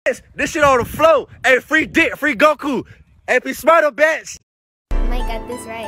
This shit on the flow. Hey, free dick, free Goku. Hey, be Smerda, bitch. Mike got this right.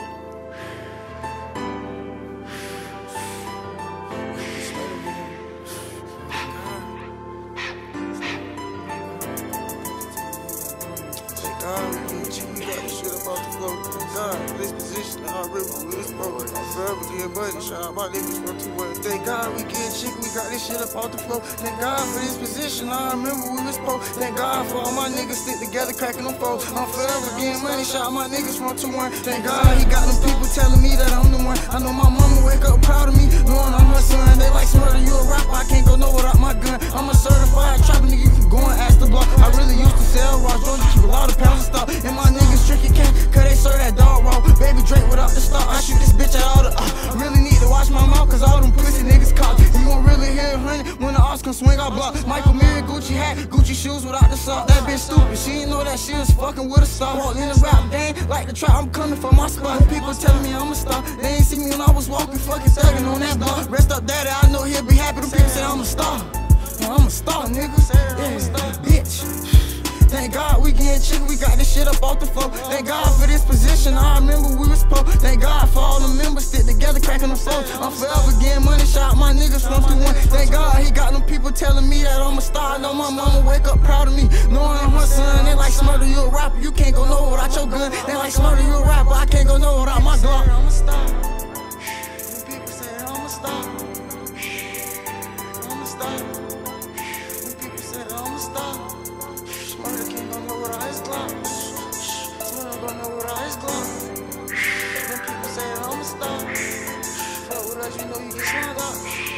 This position, I remember we was broke. I'm forever getting money, shout out my niggas from 2-1. Thank God we get chicken, we got this shit up off the floor. Thank God for this position, I remember we was broke. Thank God for all my niggas stick together, cracking them foes. I'm forever getting money, shout out my niggas from 2-1. Thank God he got them people telling me that I'm the one. I know my mama wake up proud of me, knowing I'm her son. They like Smerda, you a rapper, I can't go no without my gun. I'm a certified trapper, nigga, you can go and ask the block. I really used to sell raw joints, keep a lot of pounds of stock. And my niggas tricky can't, cause they serve that dog raw. Baby Drake without the stop, I shoot this bitch at all the really need to watch my mouth, cause all them pussy niggas cock. You gon' really hear it, honey, when the arts come swing, I block. Michael Mirror, Gucci hat, Gucci shoes without the sock. That bitch stupid, she didn't know that she was fucking with a star. Walked in the rap game, like the trap, I'm coming for my spot. People telling me I'm a star, they ain't see me when I was walking, fucking thugging on that block. Rest up daddy, I know he'll be happy, them people say I'm a star. I'm a star, nigga, yeah, bitch. Thank God we getting chicken, we got this shit up off the floor. Thank God for this position, I remember we was poor. Thank God for all the members stick together, cracking them flows. I'm forever getting money, shout out my niggas from 2-1. Thank God he got them people telling me that I'm a star. I know my mama wake up proud of me, knowing I'm her son. They like Smerda, you a rapper, you can't go nowhere without your gun. They like Smerda, you a rapper, I can't go nowhere without my Glock. I'm a star. When people say I'm a star, I'm a star. When people say I'm a star, Smerda can't go nowhere without his Glock. Smerda go nowhere without his Glock. When people say I'm a star, fuck with us, you know you get slung up.